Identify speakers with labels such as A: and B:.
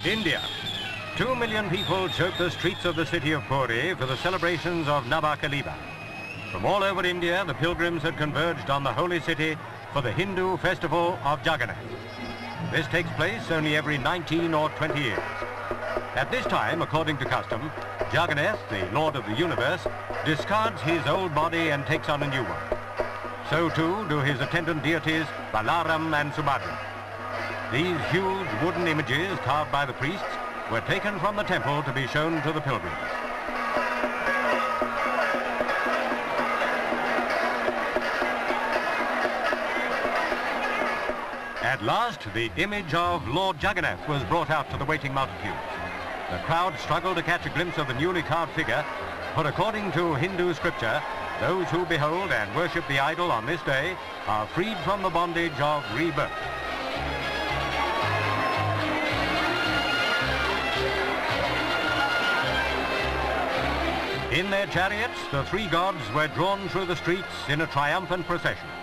A: India. 2 million people choke the streets of the city of Puri for the celebrations of Naba-Kalebar. From all over India, the pilgrims had converged on the holy city for the Hindu festival of Jagganeth. This takes place only every 19 or 20 years. At this time, according to custom, Jagganeth, the Lord of the universe, discards his old body and takes on a new one. So too do his attendant deities Balbhadra and Subdhara. These huge wooden images carved by the priests were taken from the temple to be shown to the pilgrims. At last, the image of Lord Jagganeth was brought out to the waiting multitudes. The crowd struggled to catch a glimpse of the newly carved figure, for according to Hindu scripture, those who behold and worship the idol on this day are freed from the bondage of rebirth. In their chariots, the three gods were drawn through the streets in a triumphant procession.